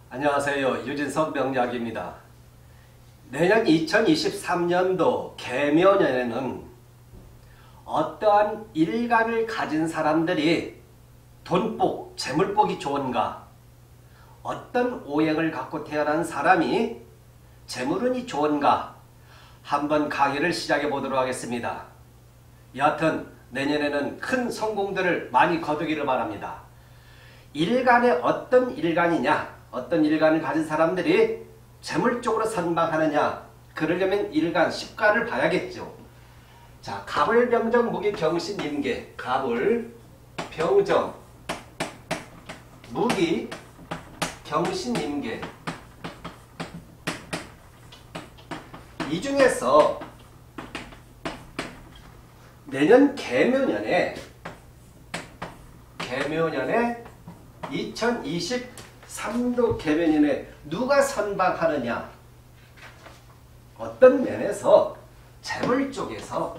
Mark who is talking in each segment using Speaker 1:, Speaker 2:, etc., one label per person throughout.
Speaker 1: 안녕하세요. 유진석 명약입니다. 내년 2023년도 개묘년에는 어떠한 일간을 가진 사람들이 돈복, 재물복이 좋은가? 어떤 오행을 갖고 태어난 사람이 재물운이 좋은가? 한번 강의를 시작해 보도록 하겠습니다. 여하튼 내년에는 큰 성공들을 많이 거두기를 바랍니다. 일간에 어떤 일간이냐? 어떤 일간을 가진 사람들이 재물 쪽으로 선방하느냐? 그러려면 일간, 십간을 봐야겠죠. 자, 갑을, 병정, 무기, 경신, 임계. 갑을, 병정, 무기, 경신, 임계. 이 중에서 내년 개묘년에 2023도 개묘년에 누가 선방하느냐? 어떤 면에서 재물 쪽에서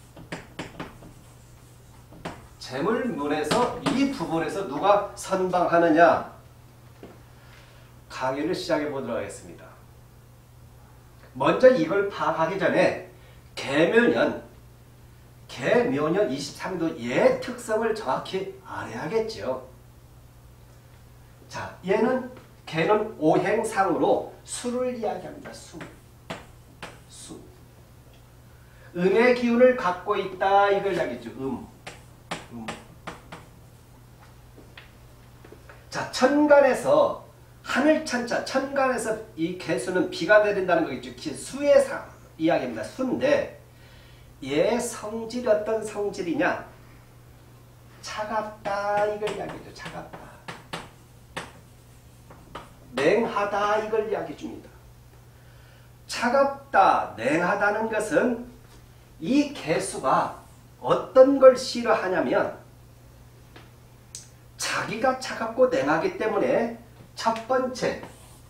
Speaker 1: 재물문에서 이 부분에서 누가 선방하느냐? 강의를 시작해 보도록 하겠습니다. 먼저 이걸 파악하기 전에 개묘년 23도 얘 특성을 정확히 알아야겠죠. 자, 개는 오행상으로 수를 이야기합니다. 수. 음의 기운을 갖고 있다 이걸 이야기죠. 자, 천간에서 하늘천자, 천간에서 이 개수는 비가 내린다는 거겠죠. 수의 이야기입니다. 수인데 얘 성질이 어떤 성질이냐? 차갑다 이걸 이야기죠. 차갑다. 냉하다 이걸 이야기해 줍니다. 차갑다, 냉하다는 것은 이 개수가 어떤 걸 싫어하냐면 자기가 차갑고 냉하기 때문에 첫 번째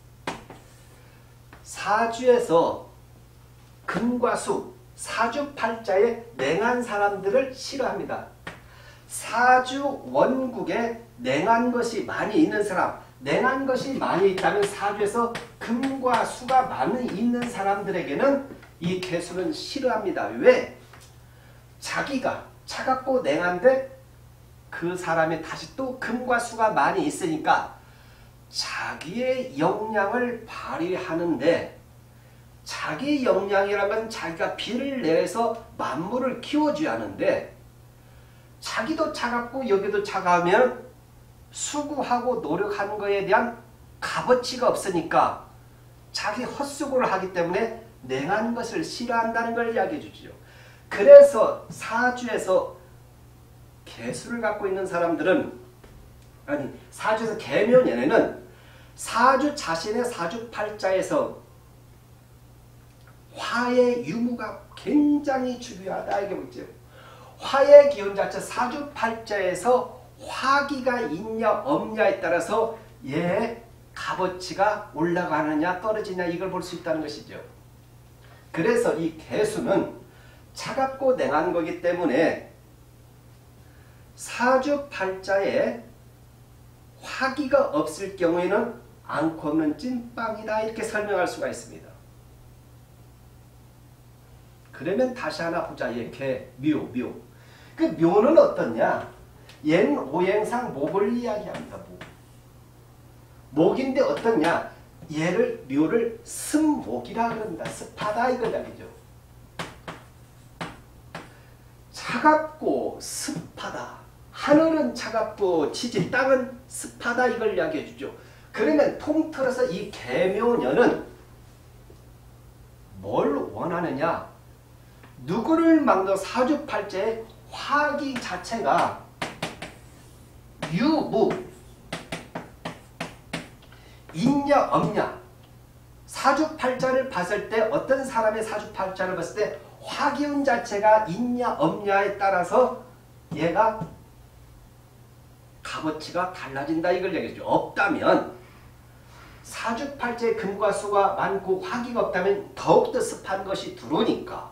Speaker 1: 사주에서 금과 수, 사주팔자에 냉한 사람들을 싫어합니다. 사주 원국에 냉한 것이 많이 있는 사람, 냉한 것이 많이 있다면 사주에서 금과 수가 많이 있는 사람들에게는 이 개수는 싫어합니다. 왜? 자기가 차갑고 냉한데 그 사람이 다시 또 금과 수가 많이 있으니까 자기의 역량을 발휘하는데, 자기 역량이라면 자기가 비를 내서 만물을 키워줘야 하는데 자기도 차갑고 여기도 차가우면 수고하고 노력하는 것에 대한 값어치가 없으니까 자기 헛수고를 하기 때문에 냉한 것을 싫어한다는 걸 이야기해 주죠. 그래서 사주에서 개수를 갖고 있는 사람들은, 사주에서 개묘년에는 사주 자신의 사주팔자에서 화의 유무가 굉장히 중요하다 이게 뭐죠. 화의 기운 자체 사주팔자에서 화기가 있냐 없냐에 따라서 얘의 값어치가 올라가느냐 떨어지냐 이걸 볼 수 있다는 것이죠. 그래서 이 개수는 차갑고 냉한 거기 때문에 사주팔자에 화기가 없을 경우에는 앙코 없는 찐빵이다 이렇게 설명할 수가 있습니다. 그러면 다시 하나 보자. 개, 묘. 그 묘는 어떻냐? 얘는 오행상 목을 이야기합니다. 목인데 어떻냐? 묘를 습목이라 그럽니다. 습하다 이걸 이야기죠. 차갑고 습하다. 하늘은 차갑고 지지 땅은 습하다 이걸 이야기해 주죠. 그러면 통틀어서 이 개묘년은 뭘 원하느냐? 누구를 막는 사주팔자의 화기 자체가 유무, 있냐 없냐. 사주팔자를 봤을 때 어떤 사람의 사주팔자를 봤을 때 화기운 자체가 있냐 없냐에 따라서 얘가 값어치가 달라진다 이걸 얘기했죠. 없다면 사주팔자에 금과 수가 많고 화기가 없다면 더욱더 습한 것이 들어오니까,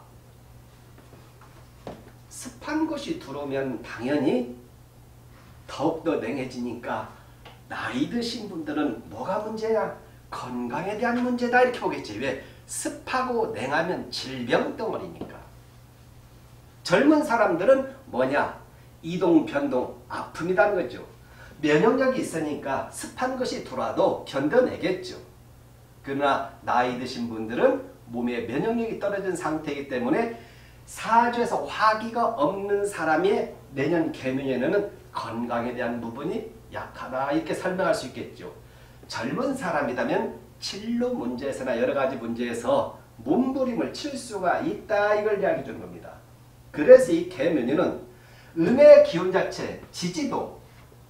Speaker 1: 습한 것이 들어오면 당연히 더욱더 냉해지니까 나이 드신 분들은 뭐가 문제냐? 건강에 대한 문제다 이렇게 보겠지. 왜? 습하고 냉하면 질병 덩어리니까. 젊은 사람들은 뭐냐? 이동, 변동, 아픔이라는 거죠. 면역력이 있으니까 습한 것이 들어와도 견뎌내겠죠. 그러나 나이 드신 분들은 몸에 면역력이 떨어진 상태이기 때문에 사주에서 화기가 없는 사람의 내년 개묘년에는 건강에 대한 부분이 약하다 이렇게 설명할 수 있겠죠. 젊은 사람이라면 진로 문제에서나 여러 가지 문제에서 몸부림을 칠 수가 있다 이걸 이야기해 주는 겁니다. 그래서 이 개묘년은 음의 기운 자체, 지지도,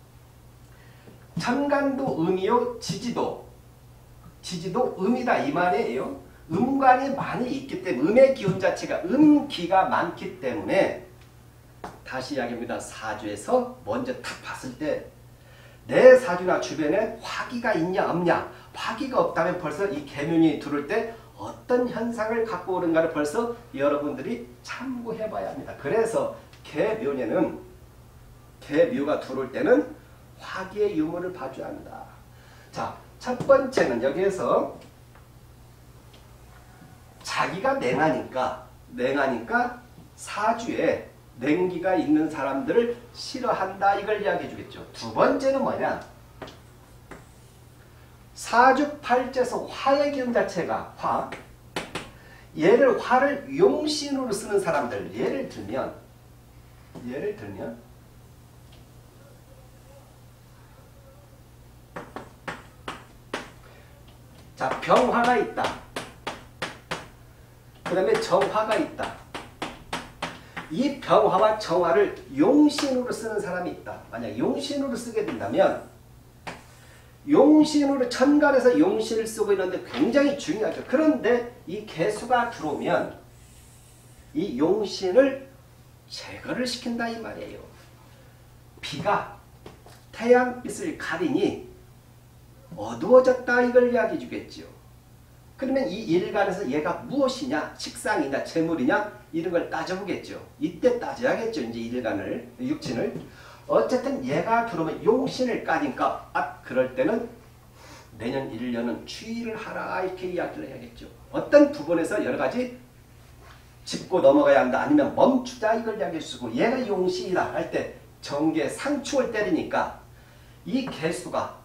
Speaker 1: 천간도 음이요, 지지도 음이다 이 말이에요. 음관이 많이 있기 때문에 음의 기운 자체가 음기가 많기 때문에 다시 이야기합니다. 사주에서 먼저 딱 봤을 때 내 사주나 주변에 화기가 있냐 없냐, 화기가 없다면 벌써 이 개묘년이 들어올 때 어떤 현상을 갖고 오는가를 벌써 여러분들이 참고해 봐야 합니다. 그래서 개묘년은 개묘가 들어올 때는 화기의 유무를 봐줘야 합니다. 자, 첫 번째는 여기에서 자기가 냉하니까 사주에 냉기가 있는 사람들을 싫어한다 이걸 이야기해 주겠죠. 두 번째는 뭐냐? 사주 팔자에서 화의 기운 자체가 화. 화를 용신으로 쓰는 사람들. 예를 들면 자, 병화가 있다. 그 다음에 정화가 있다. 이 병화와 정화를 용신으로 쓰는 사람이 있다. 만약 용신으로 쓰게 된다면 용신으로 천간에서 용신을 쓰고 있는데 굉장히 중요하죠. 그런데 이 개수가 들어오면 이 용신을 제거를 시킨다 이 말이에요. 비가 태양빛을 가리니 어두워졌다 이걸 이야기해 주겠죠. 그러면 이 일간에서 얘가 무엇이냐, 식상이냐, 재물이냐 이런 걸 따져보겠죠. 이때 따져야겠죠. 이제 일간을, 육친을. 어쨌든 얘가 들어오면 용신을 까니까 그럴 때는 내년 1년은 추위를 하라 이렇게 이야기를 해야겠죠. 어떤 부분에서 여러 가지 짚고 넘어가야 한다. 아니면 멈추자 이걸 이야기해 주고 얘가 용신이다 할 때 정계 상축을 때리니까 이 개수가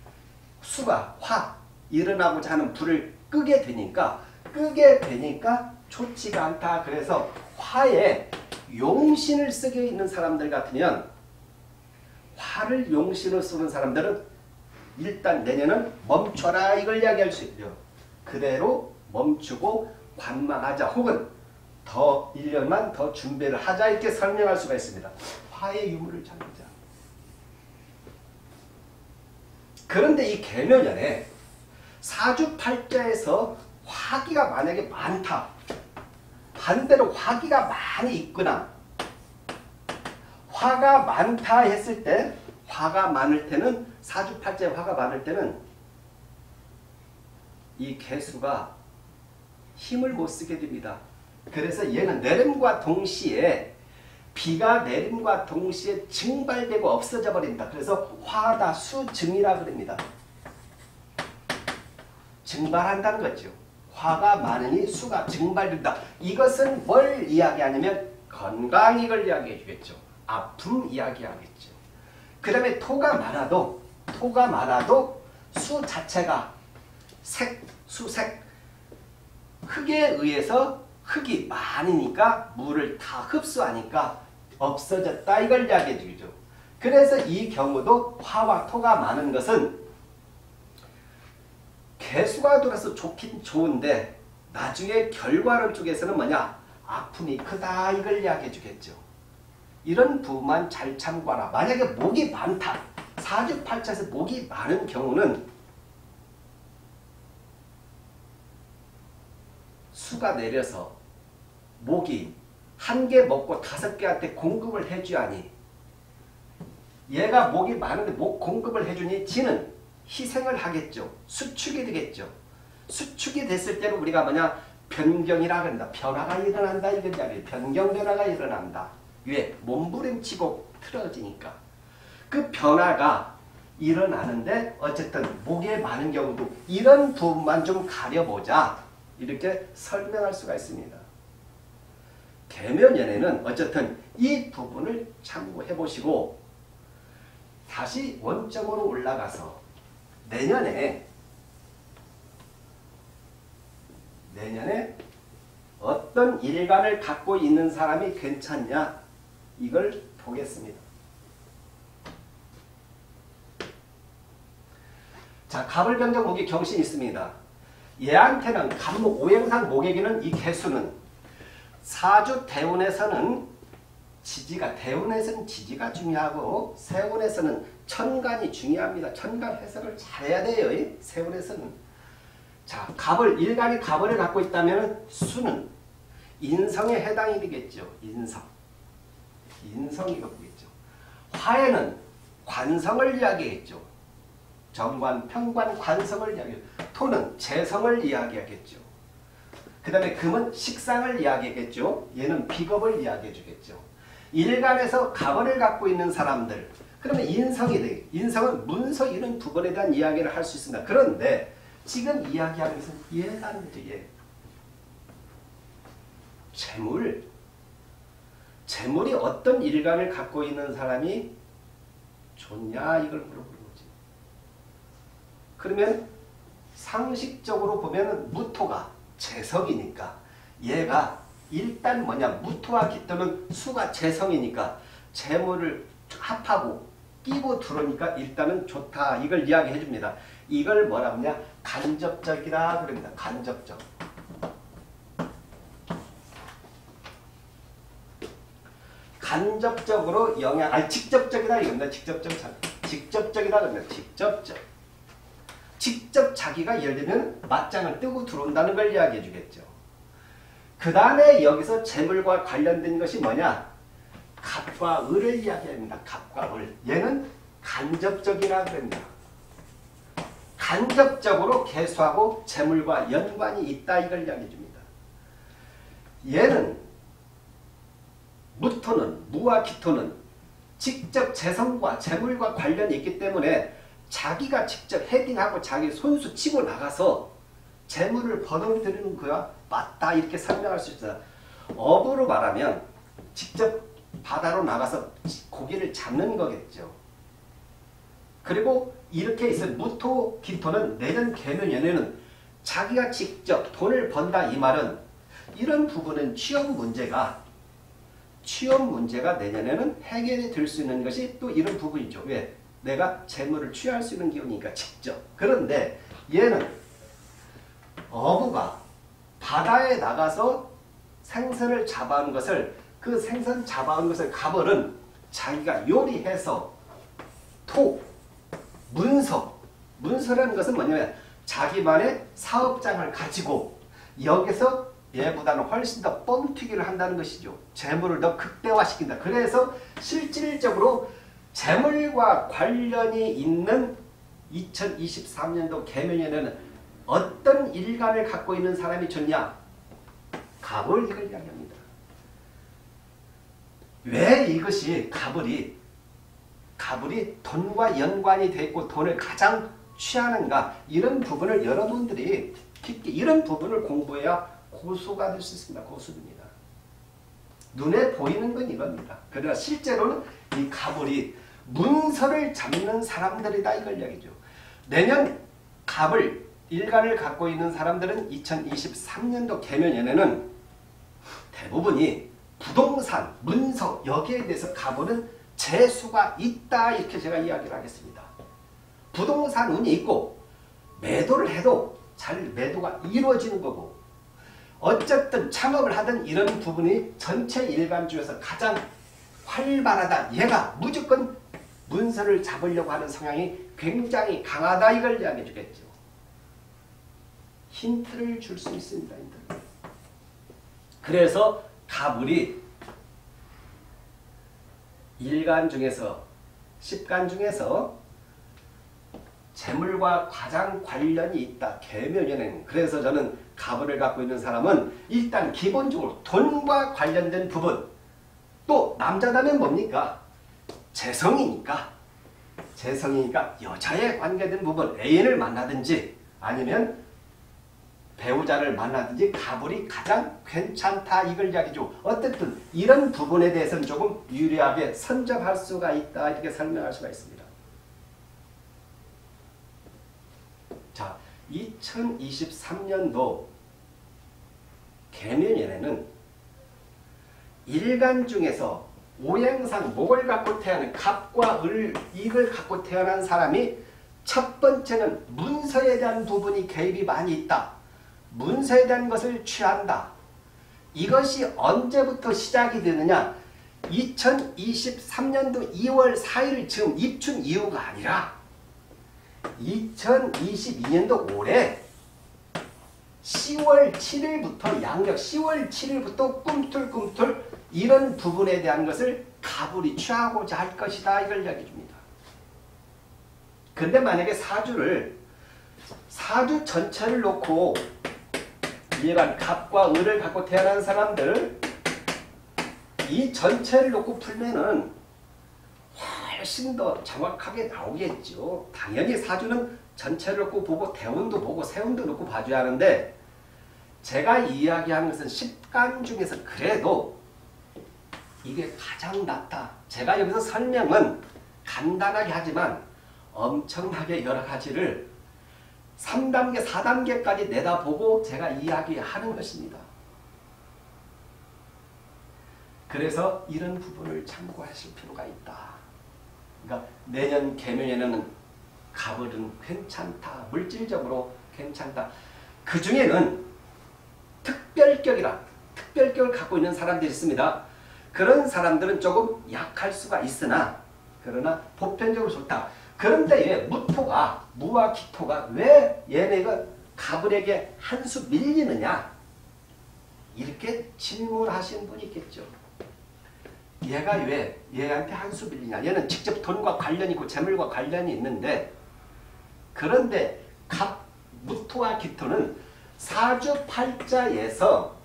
Speaker 1: 화 일어나고자 하는 불을 끄게 되니까 좋지가 않다. 그래서 화에 용신을 쓰게 있는 사람들 같으면 화를 용신으로 쓰는 사람들은 일단 내년은 멈춰라 이걸 이야기할 수 있죠. 그대로 멈추고 관망하자 혹은 더 1년만 더 준비를 하자 이렇게 설명할 수가 있습니다. 화의 유무를 찾자. 그런데 이 개묘년에 사주팔자에서 화기가 만약에 많다. 반대로 화기가 많이 있거나 화가 많다 했을 때 화가 많을 때는 사주팔자에 화가 많을 때는 이 개수가 힘을 못 쓰게 됩니다. 그래서 얘는 내림과 동시에 비가 내림과 동시에 증발되고 없어져 버린다. 그래서 화다 수증이라 그럽니다. 증발한다는 거죠. 화가 많으니 수가 증발된다. 이것은 뭘 이야기하냐면 건강 이걸 이야기해 주겠죠. 아픔 이야기하겠죠. 그 다음에 토가 많아도 수 자체가 수색 흙에 의해서 흙이 많으니까 물을 다 흡수하니까 없어졌다 이걸 이야기해 주죠. 그래서 이 경우도 화와 토가 많은 것은 개수가 들어서 좋긴 좋은데 나중에 결과론 쪽에서는 뭐냐? 아픔이 크다 이걸 이야기해 주겠죠. 이런 부분만 잘 참고하라. 만약에 목이 많다. 사주팔자에서 목이 많은 경우는 수가 내려서 목이 한 개 먹고 5개한테 공급을 해줘야니 얘가 목이 많은데 목 공급을 해주니 지는 희생을 하겠죠. 수축이 되겠죠. 수축이 됐을 때는 우리가 뭐냐? 변경이라 그런다. 변화가 일어난다. 이건 이야기예요. 변경 변화가 일어난다. 왜? 몸부림치고 틀어지니까. 그 변화가 일어나는데 어쨌든 목에 많은 경우도 이런 부분만 좀 가려보자 이렇게 설명할 수가 있습니다. 계면연에는 어쨌든 이 부분을 참고해 보시고 다시 원점으로 올라가서 내년에 어떤 일간을 갖고 있는 사람이 괜찮냐 이걸 보겠습니다. 자, 갑을병정 목이 경신이 있습니다. 얘한테는 갑목 오행상 목에게는 이 개수는 사주 대운에서는 대운에서는 지지가 중요하고 세운에서는 천간이 중요합니다. 천간 해석을 잘해야 돼요. 세운에서는. 자, 일간이 갑을 갖고 있다면 수는 인성에 해당이 되겠죠. 인성이 갖고겠죠. 화에는 관성을 이야기했죠. 정관, 평관, 관성을 이야기해요. 토는 재성을 이야기하겠죠. 그 다음에 금은 식상을 이야기하겠죠. 얘는 비겁을 이야기해 주겠죠. 일간에서 갑을 갖고 있는 사람들, 그러면 인성이 돼. 인성은 문서 이런 부분에 대한 이야기를 할 수 있습니다. 그런데 지금 이야기하는 것은 얘가 아니죠. 얘. 재물이 어떤 일간을 갖고 있는 사람이 좋냐 이걸 물어보는 거지. 그러면 상식적으로 보면 무토가 재성이니까 얘가 일단 뭐냐 무토와 기토는 수가 재성이니까 재물을 합하고 끼고 들어오니까 일단은 좋다 이걸 이야기해 줍니다. 이걸 뭐라 하냐 간접적이라 그럽니다. 간접적. 간접적으로 직접적이다 이겁니다. 직접적이다 그럽니다. 직접 자기가 예를 들면 맞짱을 뜨고 들어온다는 걸 이야기해 주겠죠. 그 다음에 여기서 재물과 관련된 것이 뭐냐? 갑과 을을 이야기합니다. 갑과 을. 얘는 간접적이라 그럽니다. 간접적으로 개수하고 재물과 연관이 있다 이걸 이야기해 줍니다. 얘는 무와 기토는 직접 재성과 재물과 관련이 있기 때문에 자기가 직접 헤딩하고 자기 손수 치고 나가서 재물을 벌어들이는 거야 맞다 이렇게 설명할 수 있어요. 업으로 말하면 직접 바다로 나가서 고기를 잡는 거겠죠. 그리고 이렇게 있을 무토, 기토는 내년 계면연에는 자기가 직접 돈을 번다 이 말은 이런 부분은 취업 문제가 내년에는 해결이 될 수 있는 것이 또 이런 부분이죠. 왜? 내가 재물을 취할 수 있는 기운이니까 직접. 그런데 얘는 어부가 바다에 나가서 생선을 잡아온 것을 그 생선 잡아온 것을 갑을은 자기가 요리해서 문서라는 것은 뭐냐면 자기만의 사업장을 가지고 여기서 얘보다는 훨씬 더 뻥튀기를 한다는 것이죠. 재물을 더 극대화시킨다. 그래서 실질적으로 재물과 관련이 있는 2023년도 계면연에는 어떤 일간을 갖고 있는 사람이 좋냐? 갑을 이걸 이야기합니다. 왜 이것이 갑을이 돈과 연관이 되어 있고 돈을 가장 취하는가? 이런 부분을 여러분들이 깊게 이런 부분을 공부해야 고수가 될 수 있습니다. 고수입니다. 눈에 보이는 건 이겁니다. 그러나 실제로는 이 갑을이 문서를 잡는 사람들이다 이걸 이야기죠. 내년 갑을 일간을 갖고 있는 사람들은 2023년도 계면연에는 대부분이 부동산, 문서 여기에 대해서 가보는 재수가 있다 이렇게 제가 이야기를 하겠습니다. 부동산 운이 있고 매도를 해도 잘 매도가 이루어지는 거고 어쨌든 창업을 하든 이런 부분이 전체 일간 중에서 가장 활발하다. 얘가 무조건 문서를 잡으려고 하는 성향이 굉장히 강하다 이걸 이야기해 주겠죠. 힌트를 줄 수 있습니다. 힌트. 그래서 갑을이 일간 중에서 10간 중에서 재물과 가장 관련이 있다. 계면연에는. 그래서 저는 갑을을 갖고 있는 사람은 일단 기본적으로 돈과 관련된 부분 또 남자다면 뭡니까? 재성이니까 재성이니까 여자에 관계된 부분 애인을 만나든지 아니면 배우자를 만나든지 갑을이 가장 괜찮다 이걸 이야기죠. 어쨌든 이런 부분에 대해서는 조금 유리하게 선점할 수가 있다 이렇게 설명할 수가 있습니다. 자, 2023년도 개면연에는 일간 중에서 오행상 목을 갖고 태어난 갑과 을, 이걸 갖고 태어난 사람이 첫 번째는 문서에 대한 부분이 개입이 많이 있다. 문서에 대한 것을 취한다. 이것이 언제부터 시작이 되느냐? 2023년도 2월 4일 즈음 입춘 이후가 아니라 2022년도 올해 10월 7일부터 양력 10월 7일부터 꿈틀꿈틀 이런 부분에 대한 것을 갑을이 취하고자 할 것이다. 이걸 이야기해 줍니다. 근데 만약에 사주 전체를 놓고 일반 갑과 을을 갖고 태어난 사람들 이 전체를 놓고 풀면은 훨씬 더 정확하게 나오겠죠. 당연히 사주는 전체를 놓고 보고 대운도 보고 세운도 놓고 봐줘야 하는데 제가 이야기하는 것은 10간 중에서 그래도 이게 가장 낫다. 제가 여기서 설명은 간단하게 하지만 엄청나게 여러 가지를 3단계, 4단계까지 내다보고 제가 이야기하는 것입니다. 그래서 이런 부분을 참고하실 필요가 있다. 그러니까 내년 개면에는 갑을은 괜찮다. 물질적으로 괜찮다. 그 중에는 특별격을 갖고 있는 사람들이 있습니다. 그런 사람들은 조금 약할 수가 있으나 그러나 보편적으로 좋다. 그런데 왜 무와 기토가 왜 얘네가 갑을에게 한 수 밀리느냐? 이렇게 질문하시는 분이 있겠죠. 얘가 왜 얘한테 한 수 밀리냐? 얘는 직접 돈과 관련이 있고 재물과 관련이 있는데 그런데 무토와 기토는 사주팔자에서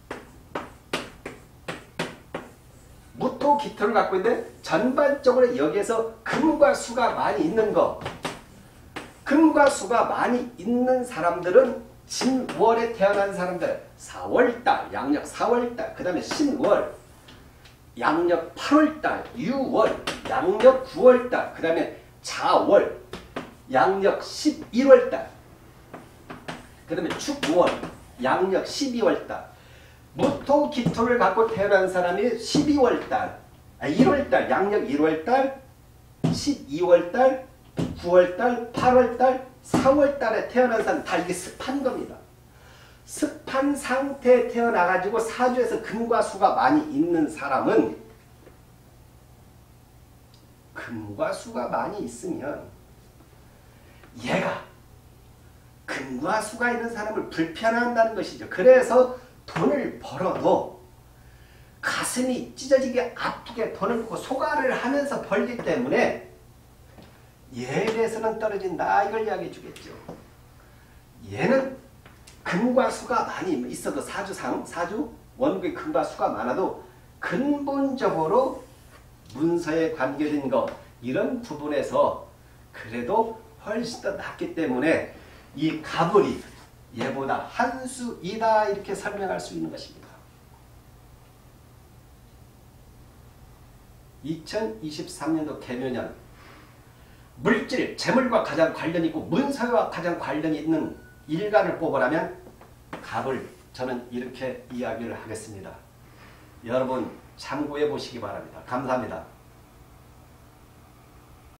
Speaker 1: 무토 기토를 갖고 있는데 전반적으로 여기에서 금과 수가 많이 있는 거. 금과 수가 많이 있는 사람들은 진월에 태어난 사람들 4월달, 양력 4월달, 그 다음에 신월, 양력 8월달, 6월, 양력 9월달, 그 다음에 자월, 양력 11월달, 그 다음에 축월, 양력 12월달. 무토 기토를 갖고 태어난 사람이 1월달, 양력 1월달, 12월달, 9월달, 8월달, 4월달에 태어난 사람 다 이게 습한 겁니다. 습한 상태에 태어나가지고 사주에서 금과 수가 많이 있는 사람은 금과 수가 많이 있으면 얘가 금과 수가 있는 사람을 불편해한다는 것이죠. 그래서 돈을 벌어도 가슴이 찢어지게 아프게 돈을 벌고 소가를 하면서 벌기 때문에 예에서는 떨어진다. 이걸 이야기해 주겠죠. 얘는 금과 수가 많이 있어도 사주 원국의 금과 수가 많아도 근본적으로 문서에 관계된 것 이런 부분에서 그래도 훨씬 더 낫기 때문에 이 갑을이 얘보다 한 수이다 이렇게 설명할 수 있는 것입니다. 2023년도 개묘년 물질, 재물과 가장 관련이 있고 문서와 가장 관련이 있는 일간을 뽑으라면 갑을 저는 이렇게 이야기를 하겠습니다. 여러분 참고해 보시기 바랍니다. 감사합니다.